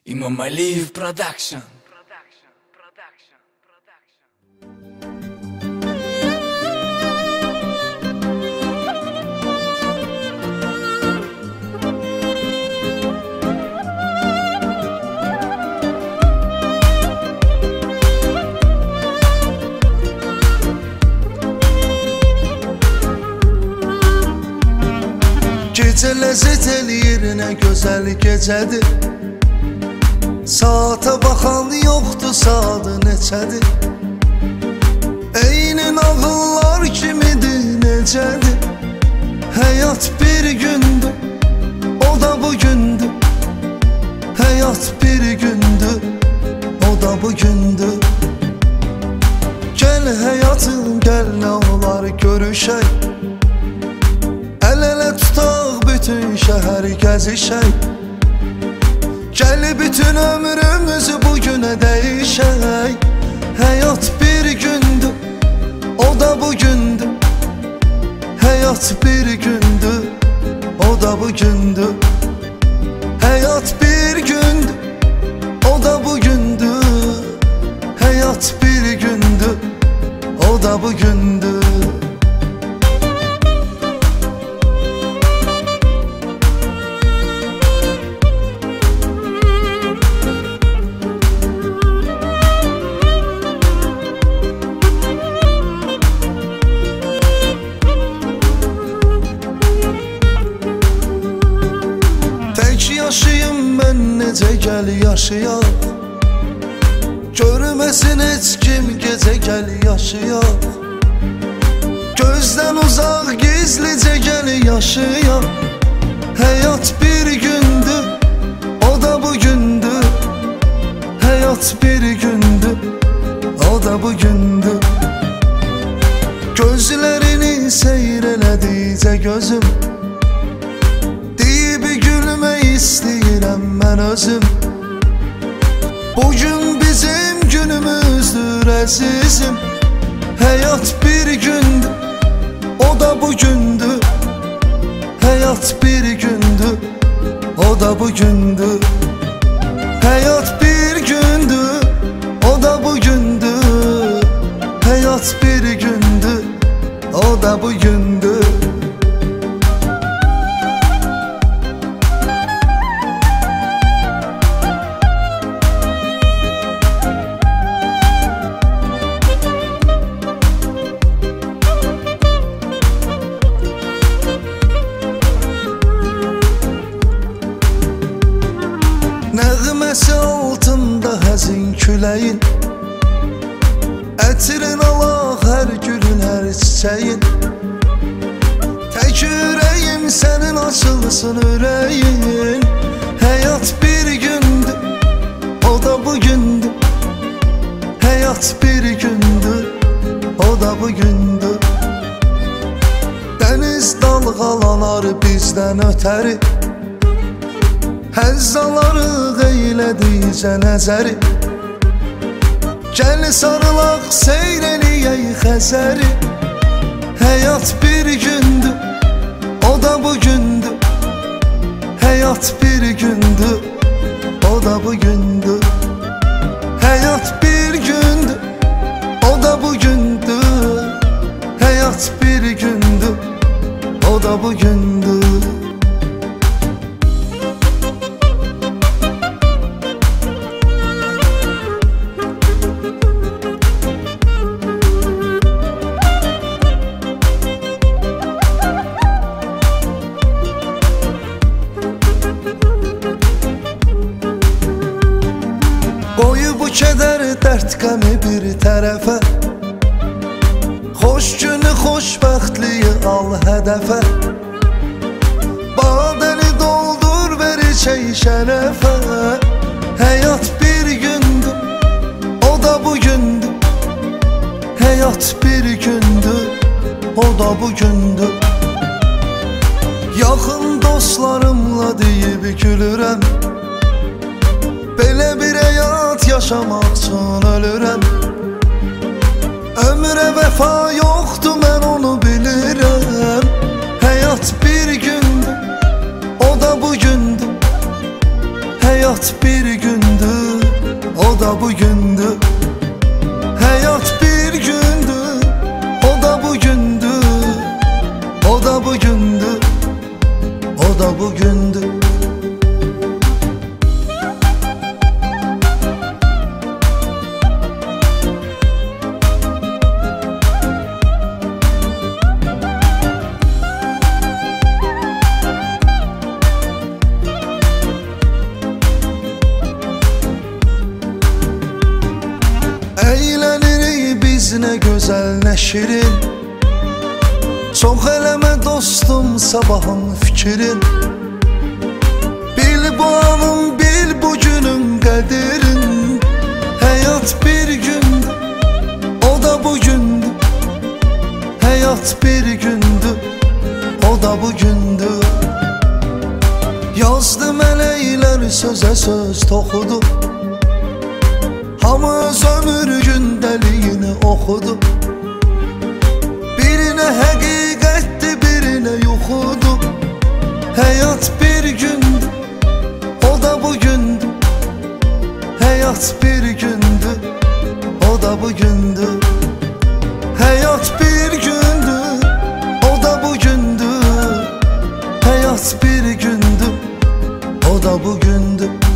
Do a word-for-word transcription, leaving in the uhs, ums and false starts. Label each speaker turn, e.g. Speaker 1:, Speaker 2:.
Speaker 1: İmam Aliyev Production.
Speaker 2: Gecə ləzzət eləyir, nə gözəl gecədir. Saata baxan yoxdur, saatı neçədir. Eyni nağıllar kimidir, necədir. Həyat bir gündür, o da bu gündür. Həyat bir gündür, o da bu gündür. Gəl həyatım, gəl nə olar görüşək. El-ele tutaq bütün şəhəri gəzişək. Gəl bütün ömrümüzü bugünə dəyişək. Həyat bir gündür, o da bu gündür. Həyat bir gündür, o da bu gündür. Həyat bir gündür, o da bu gündür. Həyat bir gündür, o da bu gündür. Yaşayım mən necə gəl yaşayaq. Görməsin heç kim gecə gəl yaşayaq. Gözdən uzaq gizlicə gəl yaşayaq. Həyat bir gündür, o da bu gündür. Həyat bir gündür, o da bu gündür. Gözlərini seyr elədikcə gözüm İstəyirəm mən özüm. Bugün bizim günümüzdür əzizim. Həyat bir gündür, o da bu gündür. Həyat bir gündür, o da bu gündür. Həyat bir gündür, o da bu gündür. Həyat bir gündür, o da bu gündür. Nəğməsi altında həzin küləyin. Ətrin alaq hər gülün, hər çiçəyin. Tək ürəyim sənin açılsın ürəyin. Həyat bir gündür, o da bu gündür. Həyat bir gündür, o da bu gündür. Dəniz dalğalanar bizdən ötəri. Həzzalarıq eylədikcə nəzəri. Gəl sarılaq seyr eləyək Xəzəri. Həyat bir gündür, o da bu gündür. Həyat bir gündür, o da bu gündür. Həyat bir gündür, o da bu gündür. Həyat bir gündür, o da bu gündür. Qoyu bu kədər, dərd qəmi bir tərəfə. Xoş günü, xoşbəxtliyi al hədəfə. Badəni doldur, ver içək şərəfə. Həyat bir gündür, o da bu gündür. Həyat bir gündür, o da bu gündür. Yaxın dostlarımla deyib gülürəm. Belə bir həyat yaşamaq üçün ölürəm. Ömrə vəfa yoxdur, mən onu bilirəm. Həyat bir gündür, o da bu gündür. Həyat bir gün o da bugündü. Hayat bir gündü, o da bugündü. O da bugündü, o da bugündü. Eğlenirik biz ne güzel ne şirin. Çok eleme dostum sabahın fikrin. Bil bu anın, bil bugünün qədirin. Hayat bir gündü, o da bugündü. Hayat bir gündü, o da bugündü. Yazdı mələklər sözə söz toxudu. Hamız ömür gündəliyini oxudu. Birine həqiqətdir, birine yuxudu. Hayat bir gündü, o da bugündü. Hayat bir gündü, o da bugündü. Hayat bir gündü, o da bugündü. Hayat bir gündü, o da bugündü.